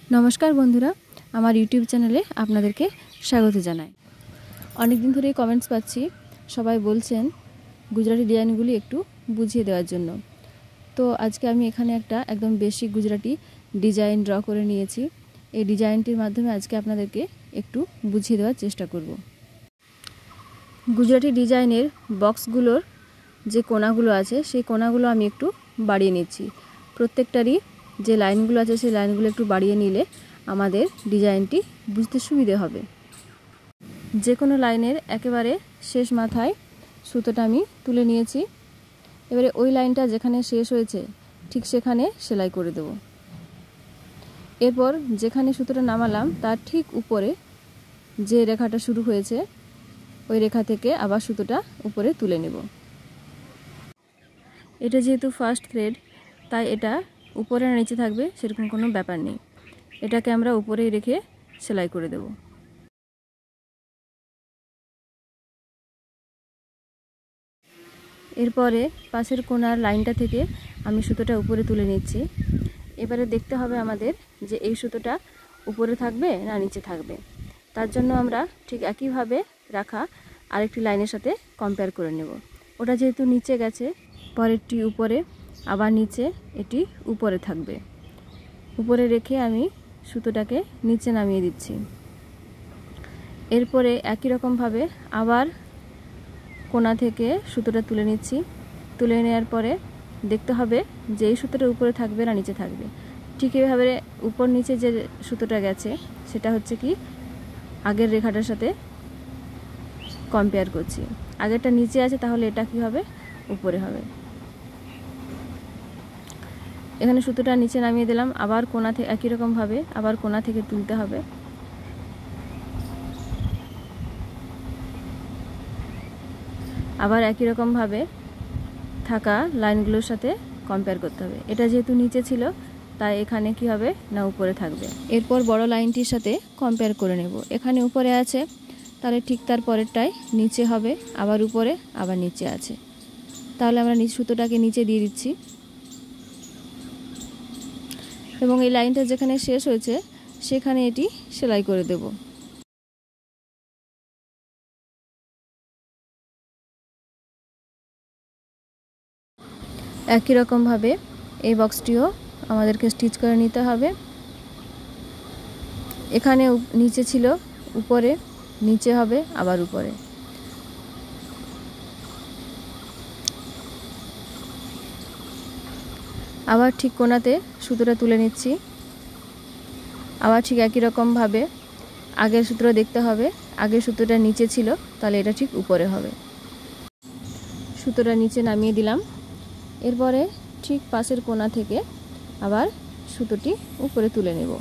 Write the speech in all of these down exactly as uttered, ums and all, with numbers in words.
नमस्कार बंधुरा आमार यूट्यूब चैनेले आपनादेरके स्वागत जानाई। अनेक दिन धरेई कमेंट्स पाচ্ছি सबाई बोलছেন गुजराटी डिजाइनगुली एकटू बुझिए देওয়ার জন্য। तो आजके आमी एखाने एकटा एकदम बेसिक गुजराटी डिजाइन ड्र करे निয়েছি। এই ডিজাইনটির মাধ্যমে আজকে আপনাদেরকে একটু বুঝিয়ে দেওয়ার চেষ্টা করব। গুজরাটি ডিজাইনের বক্সগুলোর যে কোণাগুলো আছে সেই কোণাগুলো আমি একটু বাড়িয়ে নিচ্ছি। প্রত্যেকটারই যে লাইনগুলো আছে সেই লাইনগুলো একটু বাড়িয়ে নিলে আমাদের ডিজাইনটি বুঝতে সুবিধে হবে। যে কোনো লাইনের একেবারে শেষ মাথায় সুতোটা আমি তুলে নিয়েছি। এবারে ওই লাইনটা যেখানে শেষ হয়েছে ঠিক সেখানে সেলাই করে দেব। এরপর যেখানে সুতোটা নামালাম তার ঠিক উপরে যে রেখাটা শুরু হয়েছে ওই রেখা থেকে আবার সুতোটা উপরে তুলে নেব। এটা যেহেতু ফার্স্ট থ্রেড তাই এটা উপরে না নিচে থাকবে সেরকম কোনো ব্যাপার নেই। এটাকে আমরা উপরেই রেখে সেলাই করে দেব। এরপরে পাশের কোণার লাইনটা থেকে আমি সুতোটা উপরে তুলে নিচ্ছি। এবারে দেখতে হবে আমাদের যে এই সুতোটা উপরে থাকবে না নিচে থাকবে। তার জন্য আমরা ঠিক একইভাবে রাখা আরেকটি লাইনের সাথে কম্পেয়ার করে নেব। ওটা যেহেতু নিচে গেছে পরেরটি উপরে, আবার নিচে এটি উপরে থাকবে। উপরে রেখে আমি সুতোটাকে নিচে নামিয়ে দিচ্ছি। এরপরে একই রকমভাবে আবার কোণা থেকে সুতোটা তুলে নিচ্ছি। তুলে নেওয়ার পরে দেখতে হবে যে এই সুতোটা উপরে থাকবে না নিচে থাকবে। ঠিক এইভাবে উপর নিচে যে সুতোটা গেছে সেটা হচ্ছে কি আগের রেখাটার সাথে কম্পেয়ার করছি। আগেরটা নিচে আছে তাহলে এটা কি হবে উপরে হবে। এখানে সুতোটা নিচে নামিয়ে দিলাম। আবার কোণা থেকে একই রকমভাবে আবার কোণা থেকে তুলতে হবে। আবার একই রকমভাবে থাকা লাইনগুলোর সাথে কম্পেয়ার করতে হবে। এটা যেহেতু নিচে ছিল তাই এখানে কি হবে না উপরে থাকবে। এরপর বড় লাইনটির সাথে কম্পেয়ার করে নেব। এখানে উপরে আছে তাহলে ঠিক তার পরেরটাই নিচে হবে, আবার উপরে আবার নিচে আছে। তাহলে আমরা নিচ সুতোটাকে নিচে দিয়ে দিচ্ছি এবং এই লাইনটা যেখানে শেষ হয়েছে সেখানে এটি সেলাই করে দেব। একই রকমভাবে এই বক্সটিও আমাদেরকে স্টিচ করে নিতে হবে। এখানে নিচে ছিল উপরে, নিচে হবে আবার উপরে। আবার ঠিক কোণাতে সুতোটা তুলে নিচ্ছি। আবার ঠিক একই রকমভাবে আগের সুতোটা দেখতে হবে। আগের সুতোটা নিচে ছিল তাহলে এটা ঠিক উপরে হবে। সুতোটা নিচে নামিয়ে দিলাম। এরপরে ঠিক পাশের কোণা থেকে আবার সুতোটি উপরে তুলে নেব।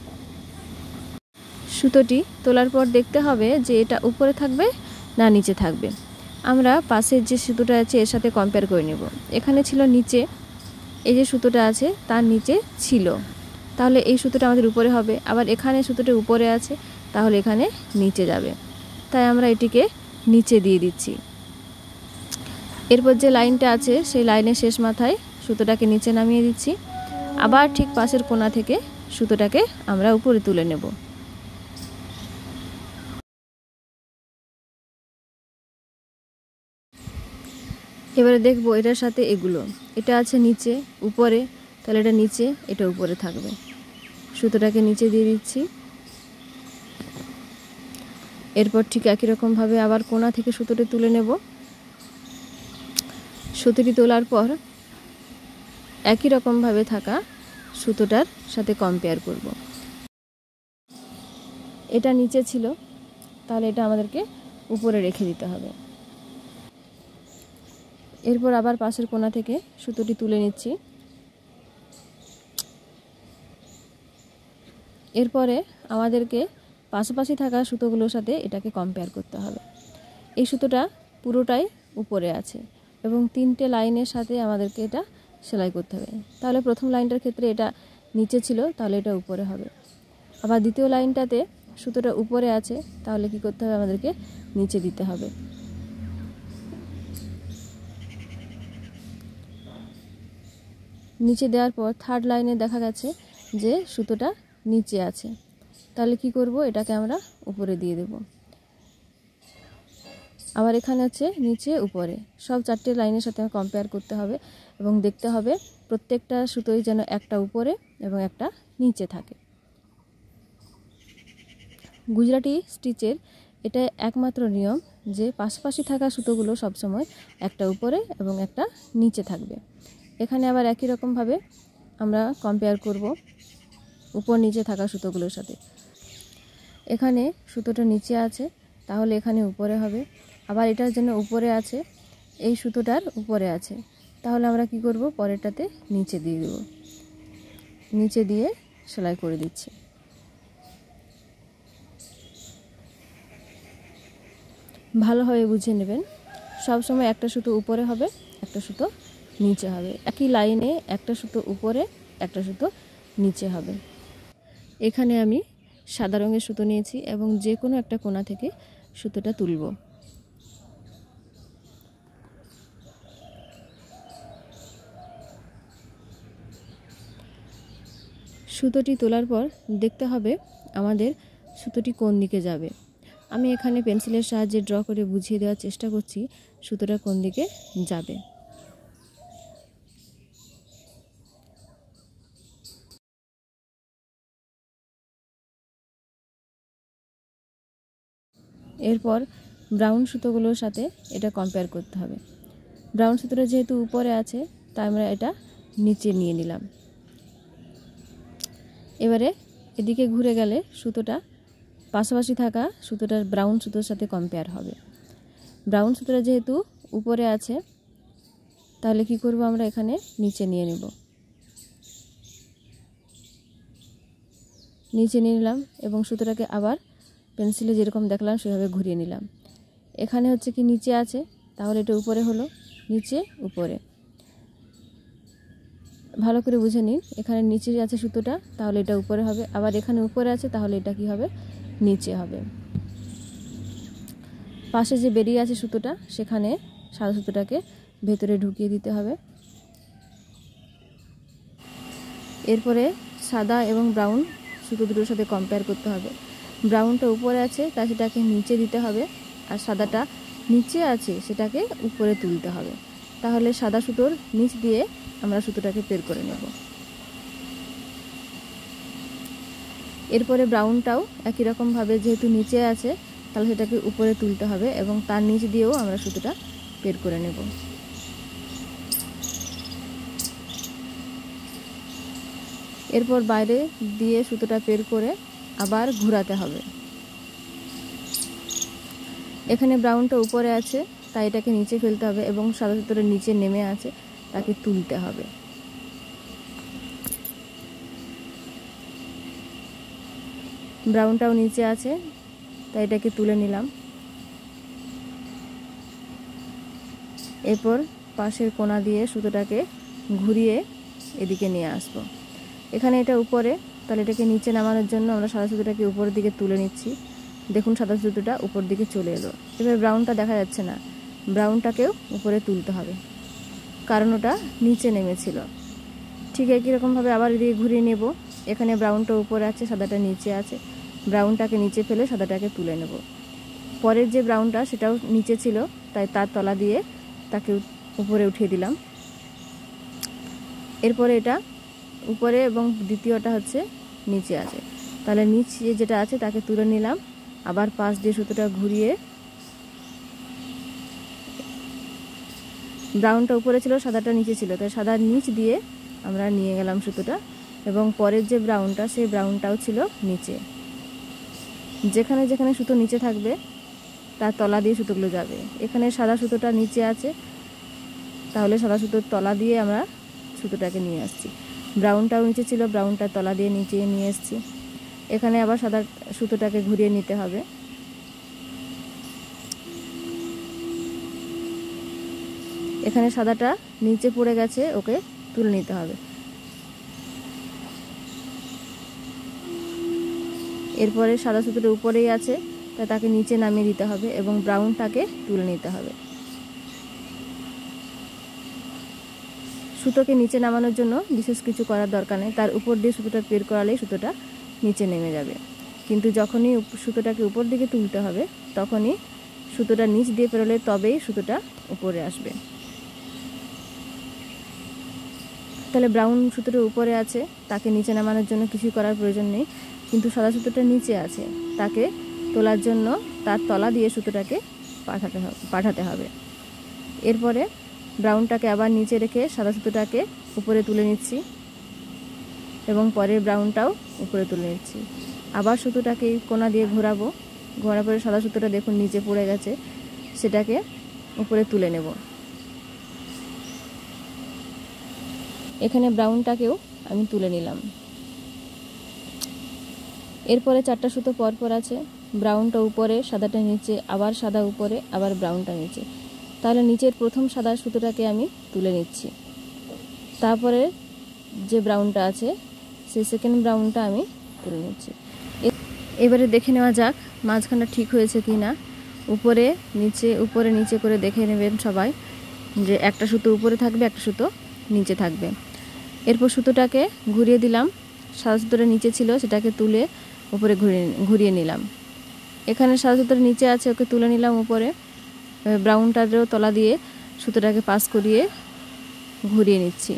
সুতোটি তোলার পর দেখতে হবে যে এটা উপরে থাকবে না নিচে থাকবে। আমরা পাশের যে সুতোটা আছে এর সাথে কম্পেয়ার করে নেব। এখানে ছিল নিচে, এই যে সুতোটা আছে তার নিচে ছিল, তাহলে এই সুতোটা আমাদের উপরে হবে। আবার এখানে সুতোটা উপরে আছে তাহলে এখানে নিচে যাবে। তাই আমরা এটিকে নিচে দিয়ে দিচ্ছি। এরপর যে লাইনটা আছে সেই লাইনের শেষ মাথায় সুতোটাকে নিচে নামিয়ে দিচ্ছি। আবার ঠিক পাশের কোণা থেকে সুতোটাকে আমরা উপরে তুলে নেব। এবারে দেখব এটার সাথে এগুলো, এটা আছে নিচে উপরে, তাহলে এটা নিচে এটা উপরে থাকবে। সুতোটাকে নিচে দিয়ে দিচ্ছি। এরপর ঠিক একই রকমভাবে আবার কোণা থেকে সুতোটা তুলে নেব। সুতোটি তোলার পর একই রকমভাবে থাকা সুতোটার সাথে কম্পেয়ার করব। এটা নিচে ছিল তাহলে এটা আমাদেরকে উপরে রেখে দিতে হবে। এরপর আবার পাশের কোণা থেকে সুতোটি তুলে নিচ্ছি। এরপরে আমাদেরকে পাশাপাশি থাকা সুতোগুলোর সাথে এটাকে কম্পেয়ার করতে হবে। এই সুতোটা পুরোটাই উপরে আছে এবং তিনটে লাইনের সাথে আমাদেরকে এটা সেলাই করতে হবে। তাহলে প্রথম লাইনটার ক্ষেত্রে এটা নিচে ছিল তাহলে এটা উপরে হবে। আবার দ্বিতীয় লাইনটাতে সুতোটা উপরে আছে তাহলে কি করতে হবে আমাদেরকে নিচে দিতে হবে। নিচে দেওয়ার পর থার্ড লাইনে দেখা গেছে যে সুতোটা নিচে আছে, তাহলে কি করব, এটাকে আমরা উপরে দিয়ে দেব। আবার এখানে হচ্ছে নিচে উপরে, সব চারটে লাইনের সাথে কম্পেয়ার করতে হবে এবং দেখতে হবে প্রত্যেকটা সুতোই যেন একটা উপরে এবং একটা নিচে থাকে। গুজরাটি স্টিচের এটা একমাত্র নিয়ম যে পাশাপাশি থাকা সুতোগুলো সবসময় একটা উপরে এবং একটা নিচে থাকবে। এখানে আবার একই রকমভাবে আমরা কম্পেয়ার করব উপর নিচে থাকা সুতোগুলোর সাথে। এখানে সুতোটা নিচে আছে, তাহলে এখানে উপরে হবে। আবার এটার জন্য উপরে আছে, এই সুতোটার উপরে আছে, তাহলে আমরা কি করব, পরেরটাতে নিচে দিয়ে দেব। নিচে দিয়ে সেলাই করে দিচ্ছি। ভালোভাবে বুঝে নেবেন, সব সময় একটা সুতো উপরে হবে, একটা সুতো নিচে হবে। একই লাইনে একটা সুতো উপরে, একটা সুতো নিচে হবে। এখানে আমি সাদা রঙের সুতো নিয়েছি এবং যে কোনো একটা কোণা থেকে সুতোটা তুলব। সুতোটি তোলার পর দেখতে হবে আমাদের সুতোটি কোন দিকে যাবে। আমি এখানে পেন্সিলের সাহায্যে ড্র করে বুঝিয়ে দেওয়ার চেষ্টা করছি সুতোটা কোন দিকে যাবে। এরপর ব্রাউন সুতোগুলোর সাথে এটা কম্পেয়ার করতে হবে। ব্রাউন সুতোটা যেহেতু উপরে আছে, তাই আমরা এটা নিচে নিয়ে নিলাম। এবারে এদিকে ঘুরে গেলে সুতোটা পাশাপাশি থাকা সুতোটার ব্রাউন সুতোর সাথে কম্পেয়ার হবে। ব্রাউন সুতোটা যেহেতু উপরে আছে, তাহলে কি করব, আমরা এখানে নিচে নিয়ে নেব। নিচে নিয়ে নিলাম এবং সুতোটাকে আবার পেন্সিলে যেরকম দেখলাম সেভাবে ঘুরিয়ে নিলাম। এখানে হচ্ছে কি নিচে আছে, তাহলে এটা উপরে হলো, নিচে উপরে। ভালো করে বুঝে নিন, এখানে নিচে আছে সুতোটা, তাহলে এটা উপরে হবে। আবার এখানে উপরে আছে, তাহলে এটা কি হবে, নিচে হবে। পাশে যে বেরিয়ে আছে সুতোটা, সেখানে সাদা সুতোটাকে ভেতরে ঢুকিয়ে দিতে হবে। এরপরে সাদা এবং ব্রাউন সুতো দুটোর সাথে কম্পেয়ার করতে হবে। ব্রাউনটা উপরে আছে, তাই সেটাকে নিচে দিতে হবে, আর সাদাটা নিচে আছে সেটাকে উপরে তুলতে হবে। তাহলে সাদা সুতোর নিচ দিয়ে আমরা সুতোটাকে বের করে নেব। এরপরে ব্রাউনটাও একই রকমভাবে যেহেতু নিচে আছে, তাহলে সেটাকে উপরে তুলতে হবে এবং তার নিচ দিয়েও আমরা সুতোটা বের করে নেব। এরপর বাইরে দিয়ে সুতোটা বের করে আবার ঘোরাতে হবে। এখানে ব্রাউনটা উপরে আছে, তাই এটাকে নিচে ফেলতে হবে এবং সাদা সুতোটা নিচে নেমে আছে, তাকে তুলতে হবে। ব্রাউনটাও নিচে আছে, তাই এটাকে তুলে নিলাম। এরপর পাশের কোণা দিয়ে সুতোটাকে ঘুরিয়ে এদিকে নিয়ে আসবো। এখানে এটা উপরে, তাহলে এটাকে নিচে নামানোর জন্য আমরা সাদা সুতোটাকে উপরের দিকে তুলে নিচ্ছি। দেখুন সাদা সুতোটা উপর দিকে চলে এলো। এবার ব্রাউনটা দেখা যাচ্ছে না, ব্রাউনটাকেও উপরে তুলতে হবে, কারণ ওটা নিচে নেমেছিল। ঠিক একই রকমভাবে আবার এদিকে ঘুরিয়ে নেব। এখানে ব্রাউনটা উপরে আছে, সাদাটা নিচে আছে, ব্রাউনটাকে নিচে ফেলে সাদাটাকে তুলে নেব। পরের যে ব্রাউনটা সেটাও নিচে ছিল, তাই তার তলা দিয়ে তাকে উপরে উঠিয়ে দিলাম। এরপরে এটা উপরে এবং দ্বিতীয়টা হচ্ছে নিচে আছে, তাহলে নিচে যেটা আছে তাকে তুলে নিলাম। আবার পাশ দিয়ে সুতোটা ঘুরিয়ে, ব্রাউনটা উপরে ছিল, সাদাটা নিচে ছিল, তাই সাদার নিচ দিয়ে আমরা নিয়ে গেলাম সুতোটা এবং পরের যে ব্রাউনটা সেই ব্রাউনটাও ছিল নিচে। যেখানে যেখানে সুতো নিচে থাকবে তার তলা দিয়ে সুতোগুলো যাবে। এখানে সাদা সুতোটা নিচে আছে, তাহলে সাদা সুতোর তলা দিয়ে আমরা সুতোটাকে নিয়ে আসছি। ব্রাউনটাও নিচে ছিল, ব্রাউনটার তলা দিয়ে নিচে নিয়ে এসেছি। এখানে আবার সাদা সুতোটাকে ঘুরিয়ে নিতে হবে। এখানে সাদাটা নিচে পড়ে গেছে, ওকে তুলে নিতে হবে। এরপরে সাদা সুতোটা উপরেই আছে, তাই তাকে নিচে নামিয়ে দিতে হবে এবং ব্রাউনটাকে তুলে নিতে হবে। সুতোকে নিচে নামানোর জন্য বিশেষ কিছু করার দরকার নেই, তার উপর দিয়ে সুতোটা বের করালেই সুতোটা নিচে নেমে যাবে। কিন্তু যখনই সুতোটাকে উপর দিকে তুলতে হবে তখনই সুতোটা নিচ দিয়ে পেরোলে তবেই সুতোটা উপরে আসবে। তাহলে ব্রাউন সুতোটা উপরে আছে, তাকে নিচে নামানোর জন্য কিছু করার প্রয়োজন নেই, কিন্তু সাদা সুতোটা নিচে আছে, তাকে তোলার জন্য তার তলা দিয়ে সুতোটাকে পাঠাতে হবে পাঠাতে হবে এরপরে ব্রাউনটাকে আবার নিচে রেখে সাদা সুতোটাকে উপরে তুলে নিচ্ছি এবং পরের ব্রাউনটাও উপরে তুলে নিচ্ছি। আবার সুতোটাকে কোনা দিয়ে ঘোরাবো, ঘোরার পরে সাদা সুতোটা দেখুন নিচে পড়ে গেছে, সেটাকে উপরে তুলে নেব। এখানে ব্রাউনটাকেও আমি তুলে নিলাম। এরপরে চারটা সুতো পরপর আছে, ব্রাউনটা উপরে, সাদাটা নিচে, আবার সাদা উপরে, আবার ব্রাউনটা নিচে। তাহলে নিচের প্রথম সাদা সুতোটাকে আমি তুলে নিচ্ছি, তারপরে যে ব্রাউনটা আছে সেই সেকেন্ড ব্রাউনটা আমি তুলে নিচ্ছি। এবারে দেখে নেওয়া যাক মাঝখানটা ঠিক হয়েছে কি না। উপরে নিচে উপরে নিচে করে দেখে নেবেন সবাই যে একটা সুতো উপরে থাকবে, একটা সুতো নিচে থাকবে। এরপর সুতোটাকে ঘুরিয়ে দিলাম, সাদা সুতোটা নিচে ছিল সেটাকে তুলে উপরে ঘুরিয়ে ঘুরিয়ে নিলাম। এখানে সাদা সুতোটা নিচে আছে, ওকে তুলে নিলাম উপরে। ব্রাউনটারও তলা দিয়ে সুতোটাকে পাস করিয়ে ঘুরিয়ে নিচ্ছি।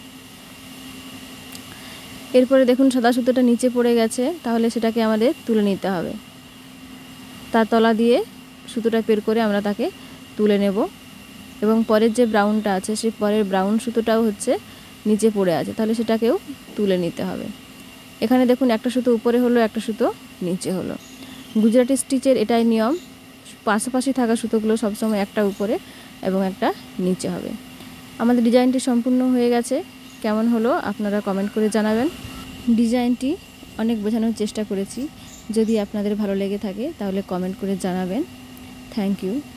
এরপরে দেখুন সাদা সুতোটা নিচে পড়ে গেছে, তাহলে সেটাকে আমাদের তুলে নিতে হবে। তার তলা দিয়ে সুতোটা বের করে আমরা তাকে তুলে নেব এবং পরের যে ব্রাউনটা আছে সেই পরের ব্রাউন সুতোটাও হচ্ছে নিচে পড়ে আছে, তাহলে সেটাকেও তুলে নিতে হবে। এখানে দেখুন একটা সুতো উপরে হলো, একটা সুতো নিচে হলো। গুজরাটি স্টিচের এটাই নিয়ম, পাশাপাশি থাকা সুতোগুলো সবসময় একটা উপরে এবং একটা নিচে হবে। আমাদের ডিজাইনটি সম্পূর্ণ হয়ে গেছে, কেমন হলো আপনারা কমেন্ট করে জানাবেন। ডিজাইনটি অনেক বোঝানোর চেষ্টা করেছি, যদি আপনাদের ভালো লেগে থাকে তাহলে কমেন্ট করে জানাবেন। Thank you.